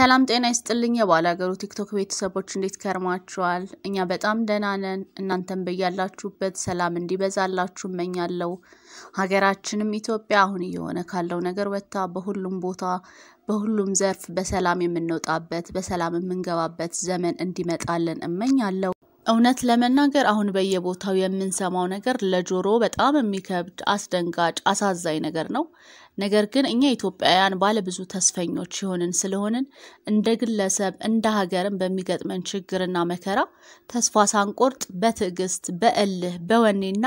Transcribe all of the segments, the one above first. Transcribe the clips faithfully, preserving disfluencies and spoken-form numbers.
ሰላም ጤና ይስጥልኝ የባላገሩ ቲክቶክ ቤተሰቦች እንዴት ከርማችኋል እኛ በጣም ደህና ነን እናንተም በያላችሁበት ሰላም እንዲበዛላችሁ እመኛለሁ ሀገራችንም ኢትዮጵያ አሁን እየሆነ ካለው ነገር ወጣ በሁሉም ቦታ በሁሉም ዘርፍ በሰላም የምንወጣበት በሰላም የምንገባበት ዘመን እንዲመጣልን እመኛለሁ እውነት ለመናገር አሁን በየቦታው የምንሰማው ነገር ለጆሮ በጣም የሚከብድ አስደንጋጭ አሳዛኝ ነገር ነው ነገር ግን እኛ ኢትዮጵያውያን ባለ ብዙ ተስፈኞች ሆነን ስለሆነን እንደ ግለሰብ እንደ ሀገርም በሚገጥመን ችግርና መከራ ተስፋ ሳንቆርጥ በትዕግስት በእልህ በወኔና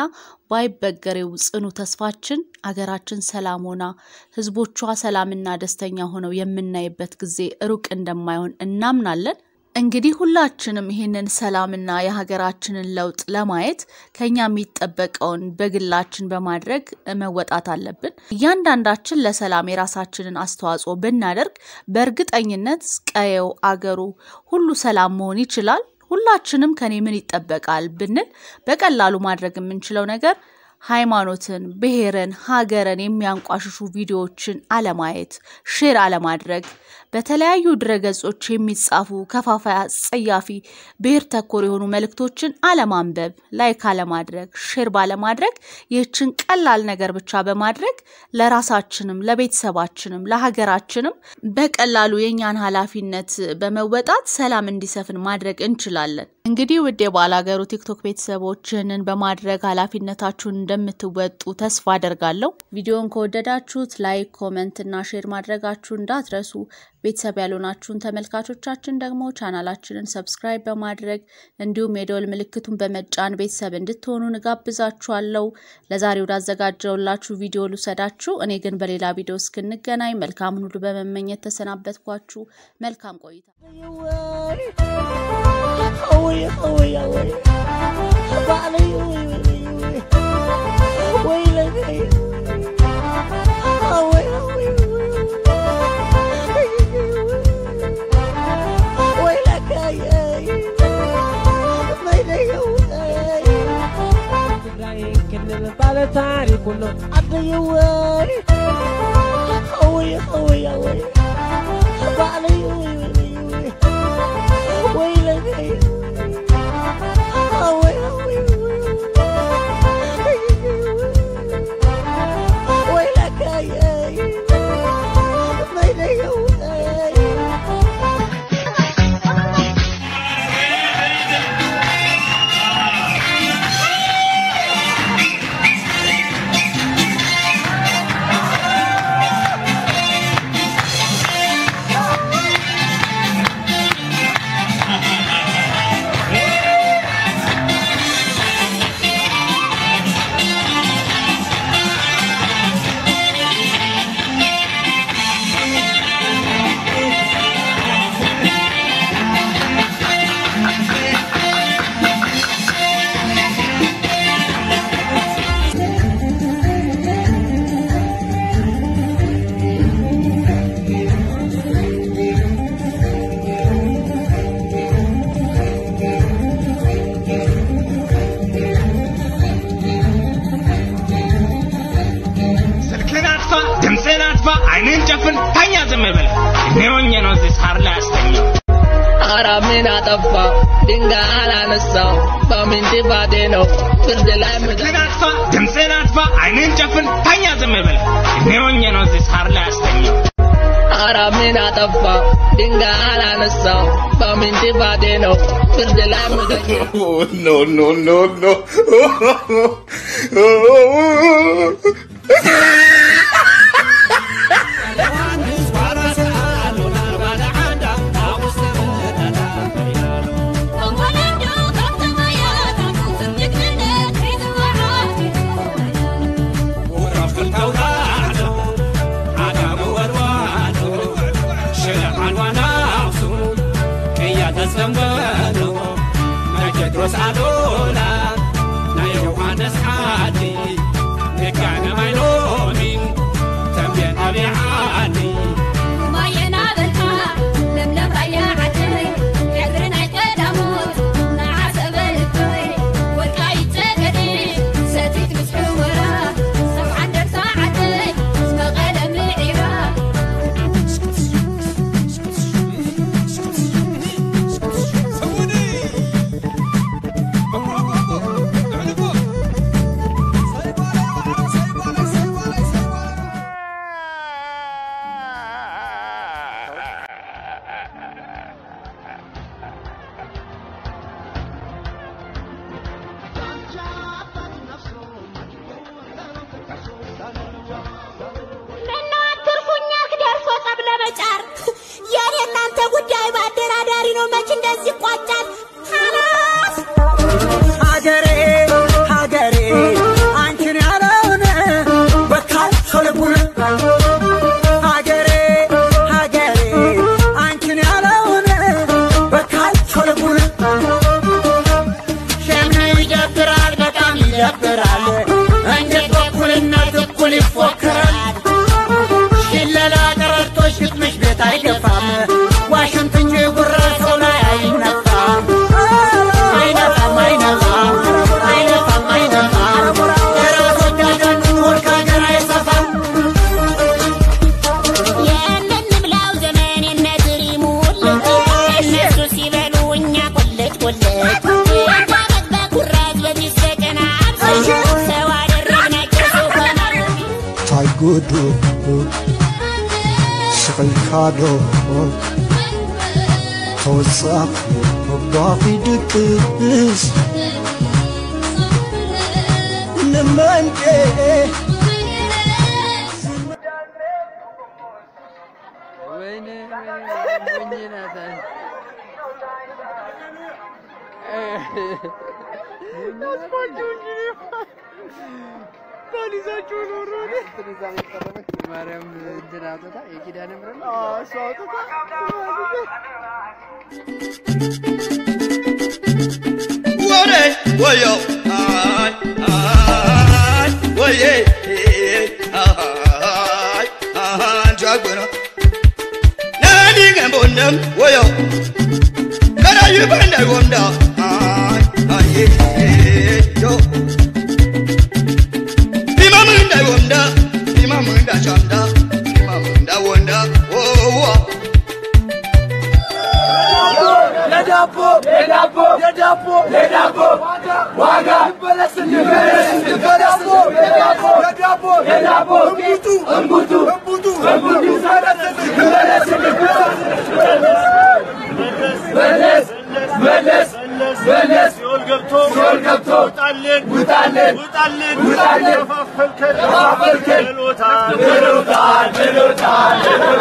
ባይበገሬው ጽኑ ተስፋችን ሀገራችን ሰላም ሆና ህዝቦቿ ሰላምና ደስተኛ ሆነው የምናይበት ጊዜ ሩቅ እንደማይሆን እናምናለን እንግዲህ ሁላችንም ይሄንን ሰላምና የሀገራችንን ለውጥ ለማየት ከኛ የሚጠበቀውን በግላችን በማድረግ መወጣት አለብን እያንዳንዳችን ለሰላም የራሳችንን አስተዋጽኦ ብናደርግ በእርግጠኝነት ቀየው አገሩ ሁሉ ሰላም መሆን ይችላል ሁላችንም ከኔ ምን ይጠበቃል ብንል በቀላሉ ማድረግ የምንችለው ነገር ሃይማኖትን ብሔርን ሀገርን የሚያንቋሽሹ ቪዲዮዎችን አለማየት ሼር አለማድረግ በተለያዩ ድረገጾች የሚጻፉ ከፋፋይ ጸያፊ ብሔር ተኮር የሆኑ መልእክቶችን አለማንበብ ላይክ አለማድረግ ሼር ባለማድረግ ይህችን ቀላል ነገር ብቻ በማድረግ ለራሳችንም ለቤተሰባችንም ለሀገራችንም በቀላሉ የኛን ኃላፊነት በመወጣት ሰላም እንዲሰፍን ማድረግ እንችላለን እንግዲህ ወደ ባላገሩ ቲክቶክ ቤተሰቦችንን በማድረግ ኃላፊነታችሁን እንደምትወጡ ተስፋ አደርጋለሁ ቪዲዮን ከወደዳችሁት ላይክ ኮሜንት እና ሼር ማድረጋችሁን እንዳትረሱ ቤተሰብ ያሉናችሁን ተመልካቾቻችን ደግሞ ቻናላችንን ሰብስክራይብ በማድረግ እንዲሁም የደወል ምልክቱን በመጫን ቤተሰብ እንድትሆኑ ንጋብዛችኋለሁ ለዛሬው ዳዘጋጀውላችሁ ቪዲዮ ልሰዳችሁ እኔ ግን በሌላ ቪዲዮ እስክንገናኝ መልካም ሁሉ በመመኘት ተሰናበትኳችሁ መልካም ቆይታ اوي اوي اوي بعلي ويلك اوي اوي ويلك يا ميلي كل البلد كله عدي اوي اوي اوي بعلي ويلك عينين جفن تانيا زمبل نيوني نوزي صار لا استنى حرامين اطفا دنگا على نسا بامين تبادينو فرد لا مدن اطفا دمسين اطفا عينين جفن تانيا زمبل نيوني نوزي صار لا استنى حرامين اطفا دنگا على نسا بامين تبادينو فرد لا مدن no no no no Rosalona, na Johannes Hadi, ne kana mai lomin, también abiani. Mayena belha, lem lem raya atay, yadrina kadamut, na asabel toy, والكاي تغدي, ساتيت مسحورة, سبعة در ساعتي, اسم غلم العراق. قدو شغل كادو توصاق باقي دكس نمان ايه وين وين وين ناتان ባሊዛቸው ነው ሮኔ ትንዛኔ ቀረበች ማርያም ድራውታ የኪዳነ ምሕረት አዎ ሷውታ ወሬ ወዮ አይ አይ ወዬ አይ አንጃጎና ናዲ ገምቦንም ወዮ ከራዩ በእንዳይ ወንዳ አይ አይ ዮ ቢማምንዳ ወንዳ ቢማምንዳ ቻንዳ ቢማምንዳ ወንዳ ወዋ የዳቦ የዳቦ የዳቦ የዳቦ ዋጋ ይበለስ ይበለስ የዳቦ የዳቦ የዳቦ የዳቦ እምቡቱ እምቡቱ እምቡቱ እምቡቱ ይበለስ ይበለስ በለስ በለስ ሲኦል ገብቶ ሲኦል ገብቶ ውጣልን ውጣልን ውጣልን ውጣልን ተፋፈልከን ተፋፈልከን በሎታል በሎታል በሎታል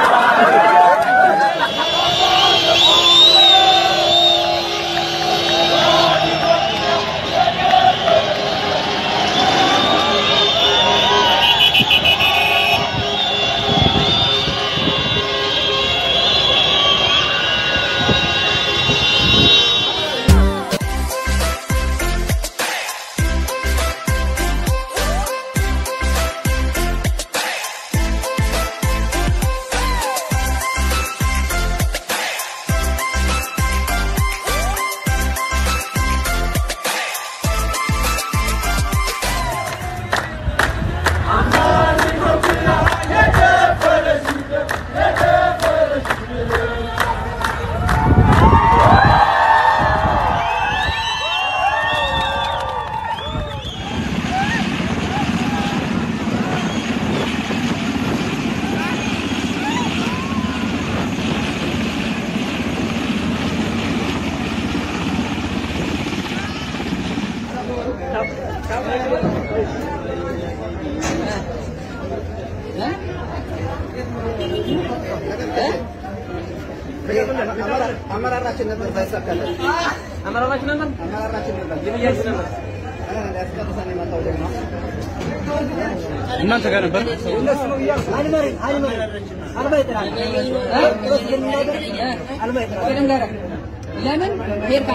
አመራራችን ነበር ባይሳካለ አመራራችን ነበር አመራራችን ነበር የመያዝ ነበር ያስቀርሰን የመጣው ደግሞ እናንተ ጋር ነበር አልመሪ አልመሪ አልመሪ ተራ አልመሪ ተራ ለምን ሄርካ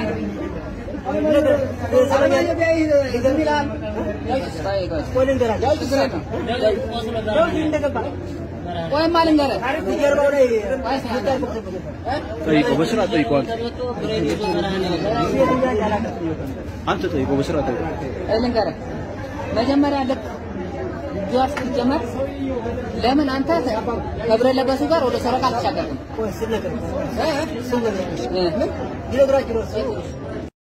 ወይም ማልንገረ ጠይቆ በስራ ጠይቋል አንተ ጠይቆ በስራ ጠይቆ ልንገረ መጀመሪያ ልክ ዲዋስ ጀመር ለምን አንተ ከብረ ለበሱ ጋር ወደ ሰረቃ ተሻገርክ ወይ ስለነገር እ ስለነገር ምን ይለግራችሁ ነው